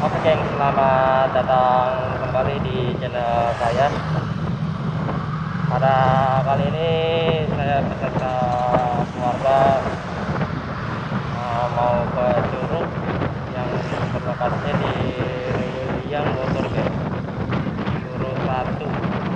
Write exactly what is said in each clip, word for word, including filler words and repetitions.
Oke geng, selamat datang kembali di channel saya. Pada kali ini saya beserta keluarga uh, mau ke Curug yang berlokasinya di Rewiliang Bogor geng, Curug Ratu.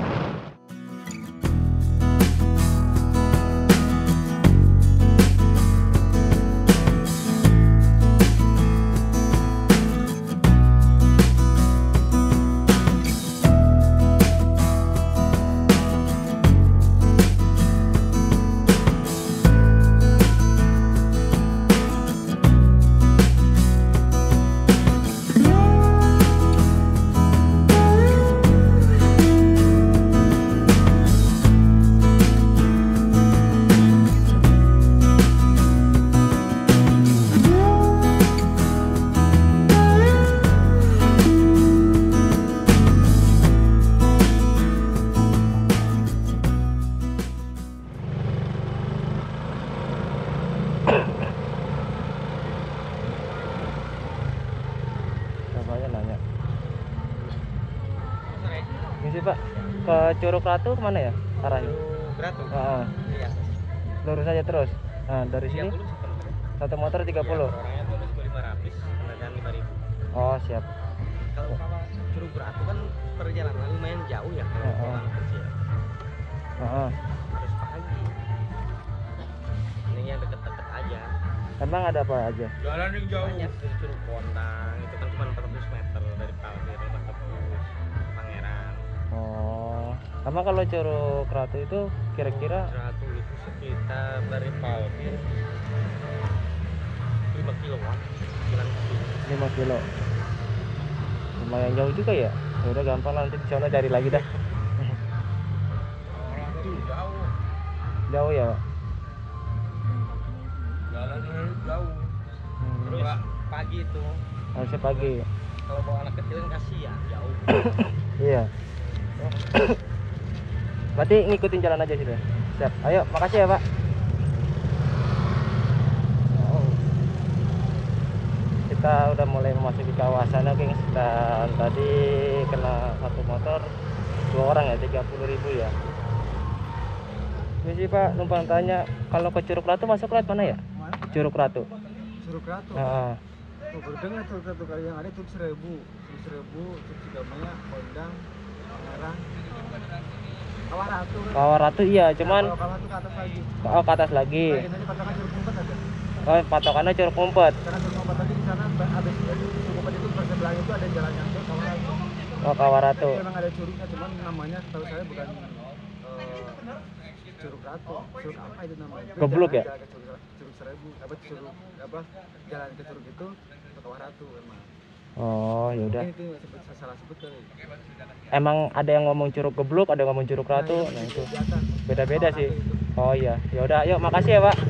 Misi Pak, ke Curug Ratu kemana ya arahnya? Curug Ratu? Uh, iya. Lurus aja terus. Nah dari sini satu motor tiga puluh. Orangnya bonus lima ratus, kendaraan lima ribu. Oh siap. Kalau kalau Curug Ratu kan perjalanan lumayan jauh ya kalau Uh-uh. orang kecil. Uh-uh. Harus pagi. Ini yang deket-deket aja. Emang ada apa aja? Jalan yang jauh. Banyak dari Curug Kondang, itu kan cuma empat ratus meter dari Palmir, Lebak Tebus, Pangeran. Oh, emang kalau Curug Ratu itu kira-kira? Curug Ratu itu sekitar dari Palmir lima kiloan, jalan kaki. lima kilo. Lumayan jauh juga ya. Ya udah gampang lah, nanti di sana cari lagi dah. Itu jauh. Jauh ya, Pak? Jalannya jauh. Hmm. Terus pagi itu. Harusnya pagi. Kalau bawa anak kecil kan kasihan jauh. Iya. Berarti ngikutin jalan aja sih. Siap. Ayo, makasih ya, Pak. Oh. Kita udah mulai memasuki kawasan, geng. Dan tadi kena satu motor dua orang ya, tiga puluh ribu ya. Misi Pak, numpang tanya, kalau ke Curug Ratu masuk lewat mana ya? Mana? Curug Ratu. Curug Ratu. Nah, Oh, berdengar tuh satu kali yang ada Curug Seribu, Curug Seribu, Curug Cigamaya, Kondang, Pangeran, Kawah Ratu. Kawah Ratu iya, cuman Nah, Kawah Ratu ke atas lagi. oh ke atas lagi. Lagi nanti patokan Curug Kumpet ada. Oh, patokannya Curug Kumpet. Karena Curug Kumpet tadi di sana habis Curug Kumpet itu persebelah itu ada jalan yang ke Kawah Ratu. Oh, Kawah Ratu. Memang ada curugnya, cuman namanya setahu saya bukan uh, Curug Ratu. Curug apa itu namanya? Itu Goblok jalan ya? ke Curug, Curug Seribu, apa Curug apa jalan ke Curug itu ke Kawah Ratu memang. Oh, ya udah. Ini itu sebut saya salah sebut kali. Emang ada yang ngomong Curug Geblok, ada yang ngomong Curug Ratu. Nah, itu Di atas. beda-beda Kawah sih. Ratu itu. Oh iya, ya udah, yuk makasih ya, Pak.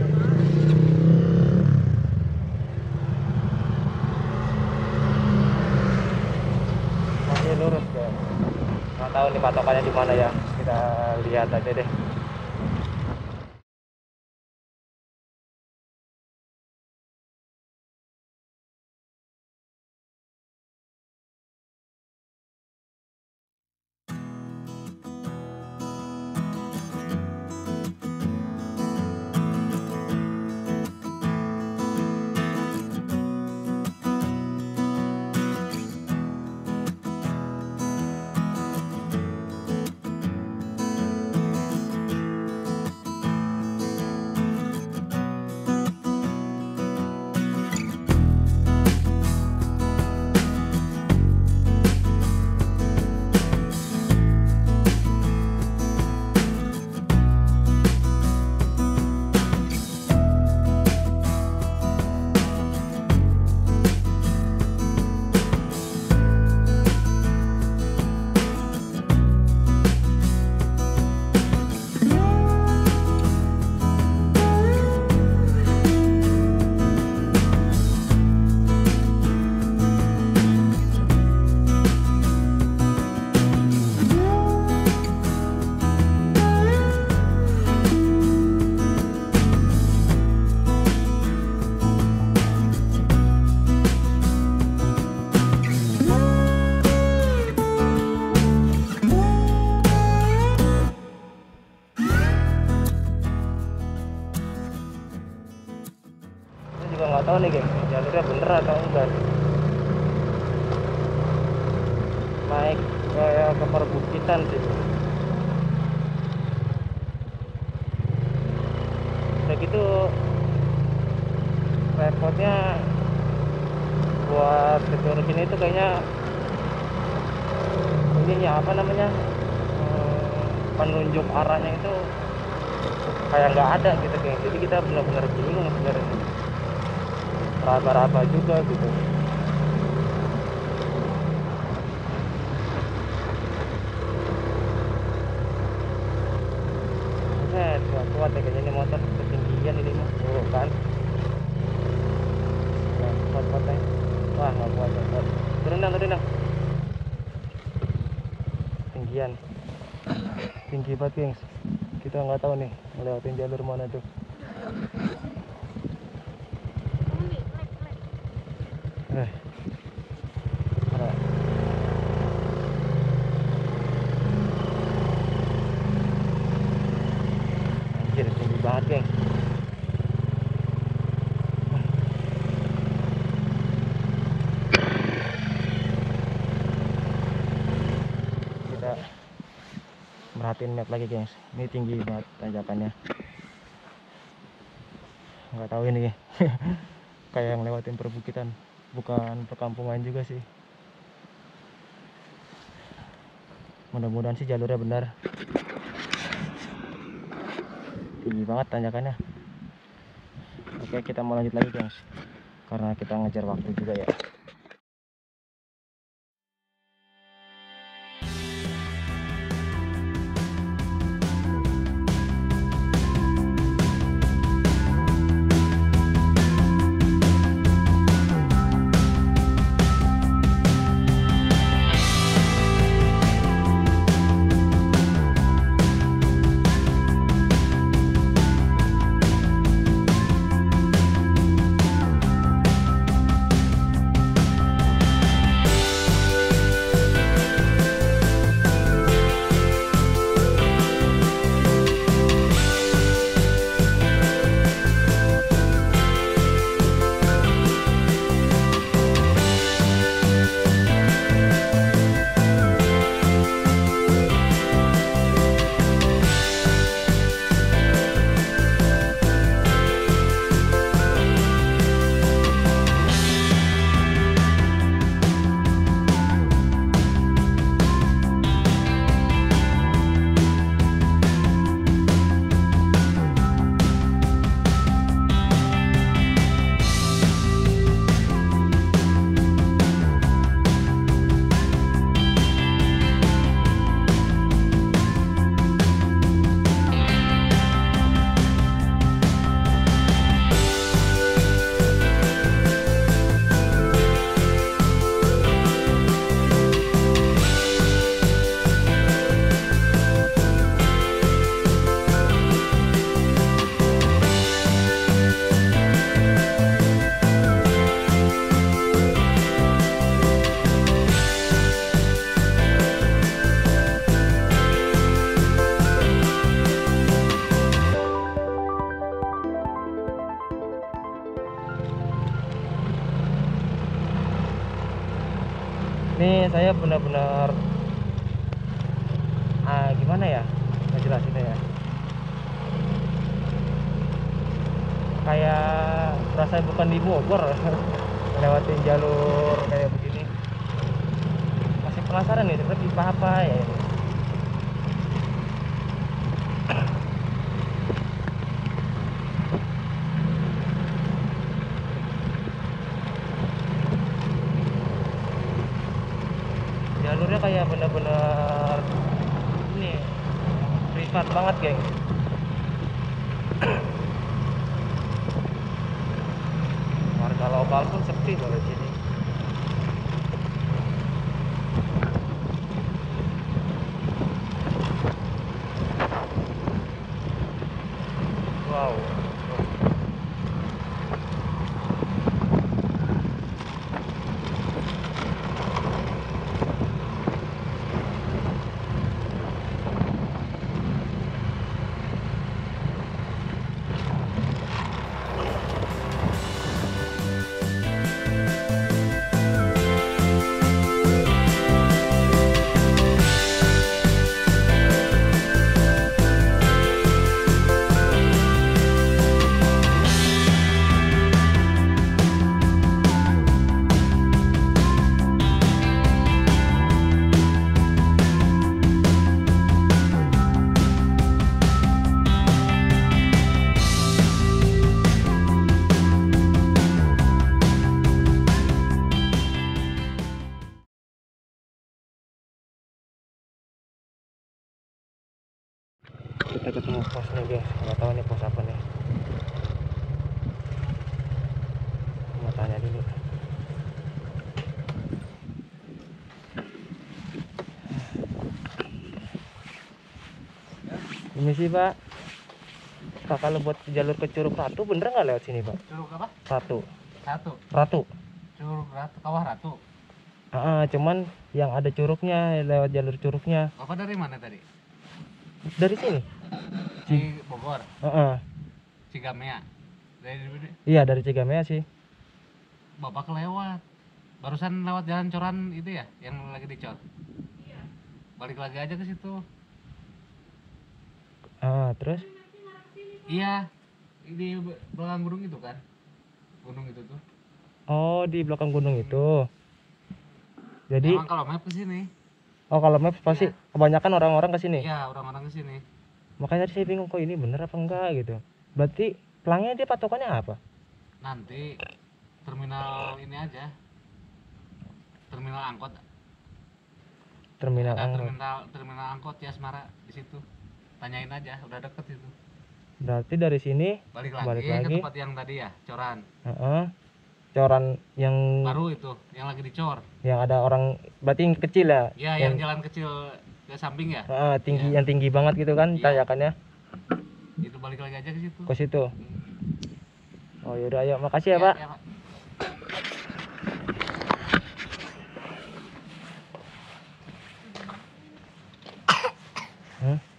Masih lurus ya. Nggak tahu nih patokannya di mana ya. Kita lihat aja deh. juga nggak tahu nih geng, jalurnya bener atau enggak. Naik kayak ke perbukitan sih. Udah gitu repotnya buat ketur gini itu kayaknya ininya apa namanya, hmm, penunjuk arahnya itu kayak nggak ada gitu geng. Jadi kita benar-benar bingung sebenarnya, raba-raba juga gitu. Set, nggak kuat ya kayaknya ini motor, ketinggian ini mah buruk kan. Nah, kuat-kuatnya, wah nggak kuat, nggak kuat. Turun dong, turun dong. Tinggian, tinggi banget gengs. Kita nggak tahu nih ngelewatin jalur mana tuh. Eh, parah. Anjir, tinggi banget geng. Kita merhatiin map lagi gengs. Ini tinggi banget tanjakannya. Nggak tahu ini kayak ngelewatin perbukitan, bukan perkampungan juga sih. Mudah-mudahan sih jalurnya benar. Tinggi banget tanjakannya. Oke, kita mau lanjut lagi gengs, karena kita ngejar waktu juga ya. Ini saya benar-benar ah, gimana ya ngejelasinnya ya, kayak berasa bukan di Bogor lewatin jalur kayak begini. Masih penasaran nih tapi apa ya ini. Jalurnya kayak bener-bener ini privat banget geng. Warga lokal pun sepi loh di sini. Wow. Saya ketemu pos nih guys, nggak tahu nih pos apa nih. Mau tanya dulu. Ini sih Pak, Pak kalau buat jalur ke Curug Ratu bener nggak lewat sini Pak? Curug apa? Ratu, Ratu. Ratu. Curug Ratu, Kawah Ratu. Ah, cuman yang ada curugnya lewat jalur curugnya Bapak dari mana tadi? dari sini. Di Bogor, Heeh. Cigamea. Dari Iya dari Cigamea sih. Bapak kelewat. Barusan lewat jalan coran itu ya, yang lagi dicor. Balik lagi aja ke situ. Ah, terus? Iya, di belakang gunung itu kan. Gunung itu tuh. Oh di belakang gunung itu. Jadi, Emang kalau map ke sini. oh kalau maps pasti Iya. kebanyakan orang-orang ke sini. Iya, orang-orang ke sini. Makanya tadi saya bingung kok ini bener apa enggak gitu. Berarti pelangnya dia patokannya apa? Nanti terminal ini aja. Terminal angkot. Terminal Ada angkot. terminal terminal angkot ya Asmara di situ. Tanyain aja, udah deket itu. Berarti dari sini Balik lagi, Balik ke lagi. tempat yang tadi ya, coran. heeh, coran yang Baru itu, yang lagi dicor. yang ada orang berarti yang kecil ya. Ya, yang, jalan kecil ke samping ya. heeh, tinggi Iya. yang tinggi banget gitu kan Iya. tanyakannya Itu balik lagi aja ke situ. ke situ. Hmm. Oh yaudah ayo makasih ya, Pak. Ya, Pak. Hmm?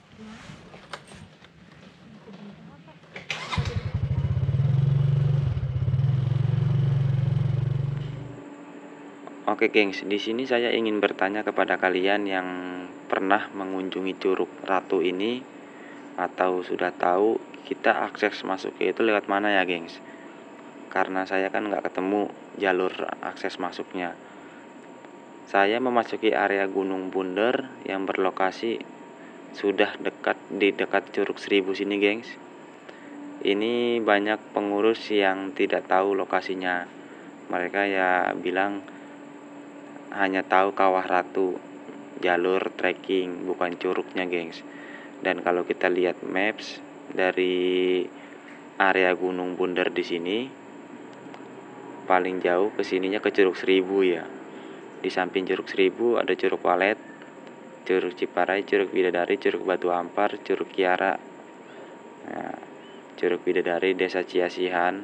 Oke, gengs, di sini saya ingin bertanya kepada kalian yang pernah mengunjungi Curug Ratu ini atau sudah tahu kita akses masuknya itu lewat mana ya, gengs? Karena saya kan nggak ketemu jalur akses masuknya. Saya memasuki area Gunung Bunder yang berlokasi sudah dekat di dekat Curug Seribu sini, gengs. Ini banyak pengurus yang tidak tahu lokasinya. Mereka ya bilang hanya tahu Kawah Ratu, jalur trekking, bukan curugnya, gengs. Dan kalau kita lihat maps dari area Gunung Bunder di sini, paling jauh ke sininya ke Curug Seribu ya. Di samping Curug Seribu ada Curug Walet, Curug Ciparai, Curug Bidadari, Curug Batu Ampar, Curug Kiara, nah, Curug Bidadari, Desa Ciasihan,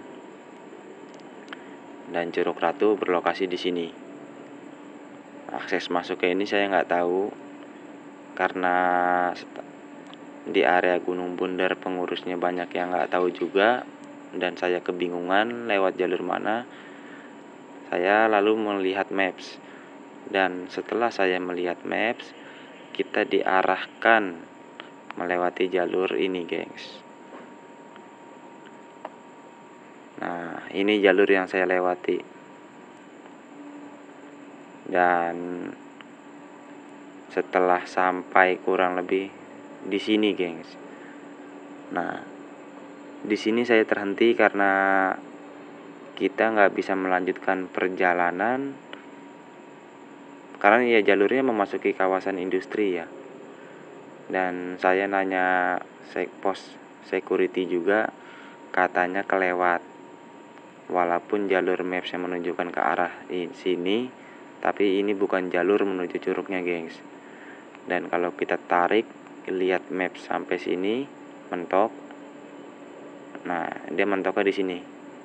dan Curug Ratu berlokasi di sini. Akses masuk ke ini saya nggak tahu karena di area Gunung Bunder pengurusnya banyak yang nggak tahu juga dan saya kebingungan lewat jalur mana. Saya lalu melihat maps dan setelah saya melihat maps kita diarahkan melewati jalur ini, gengs. Nah, ini jalur yang saya lewati. Dan setelah sampai kurang lebih di sini, gengs. Nah, di sini saya terhenti karena kita nggak bisa melanjutkan perjalanan karena ya jalurnya memasuki kawasan industri ya. Dan saya nanya pos security juga, katanya kelewat. Walaupun jalur maps yang menunjukkan ke arah sini, tapi ini bukan jalur menuju curugnya, gengs. Dan kalau kita tarik lihat map sampai sini mentok, nah dia mentoknya di sini,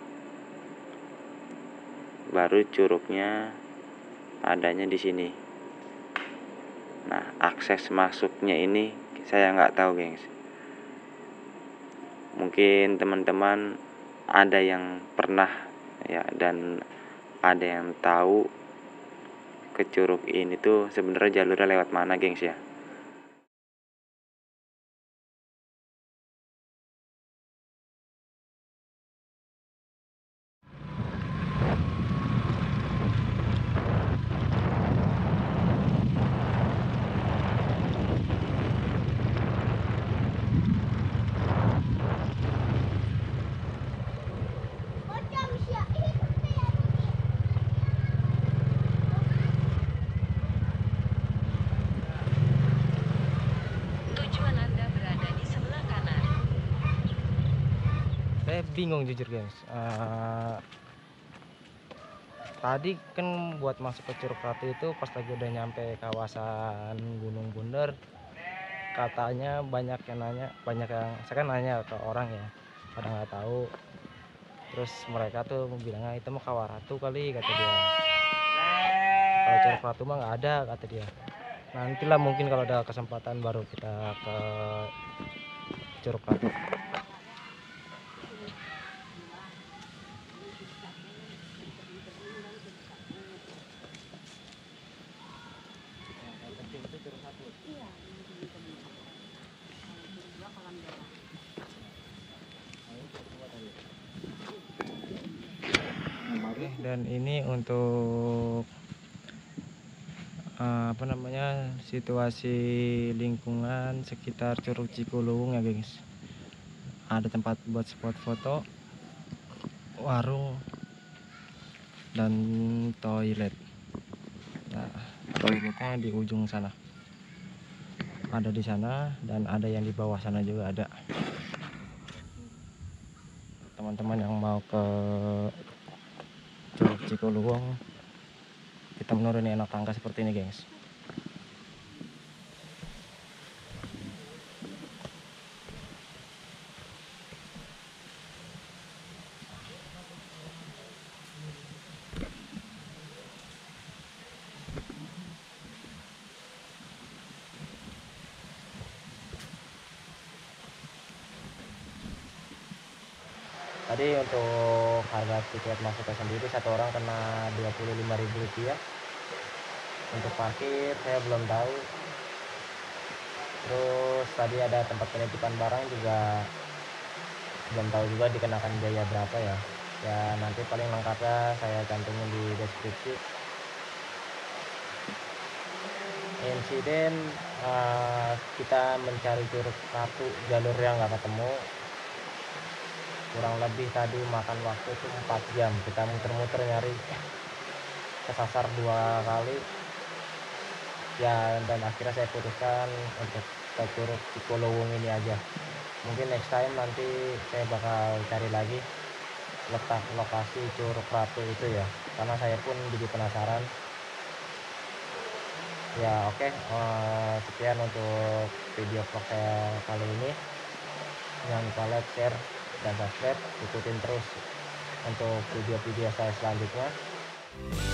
baru curugnya adanya di sini. Nah, akses masuknya ini saya nggak tahu, gengs. Mungkin teman-teman ada yang pernah ya dan ada yang tahu ke curug ini tuh sebenarnya jalurnya lewat mana, gengs ya. bingung jujur guys. Eh, tadi kan buat masuk ke Curug Ratu itu pas lagi udah nyampe kawasan Gunung Bunder, katanya banyak yang nanya, banyak yang saya kan nanya ke orang ya, pada nggak tahu. Terus mereka tuh bilangnya itu mau Kawah Ratu kali, kata dia. Kalau Curug Ratu mah nggak ada, kata dia. Nantilah mungkin kalau ada kesempatan baru kita ke Curug Ratu. Dan ini untuk eh, apa namanya, situasi lingkungan sekitar Curug Cikuluwung ya guys. Ada tempat buat spot foto, warung, dan toilet. Nah, toiletnya di ujung sana, ada di sana, dan ada yang di bawah sana juga ada. Teman-teman yang mau ke Curug Cikuluwung, kita menuruni anak tangga seperti ini guys. Tadi untuk harga tiket masuknya sendiri satu orang kena dua puluh lima ribu rupiah. Untuk parkir saya belum tahu. Terus tadi ada tempat penitipan barang juga belum tahu juga dikenakan biaya berapa ya. Ya nanti paling lengkapnya saya cantumin di deskripsi. Insiden uh, kita mencari Curug Ratu, jalur yang nggak ketemu. Kurang lebih tadi makan waktu itu empat jam, kita muter-muter nyari, kesasar dua kali ya, dan akhirnya saya putuskan untuk ke Curug Cikuluwung ini aja. Mungkin next time nanti saya bakal cari lagi letak lokasi Curug Ratu itu ya, karena saya pun jadi penasaran ya. Oke, eh, sekian untuk video vlog saya kali ini. Jangan lupa like, share, dan subscribe. Ikutin terus untuk video-video saya selanjutnya.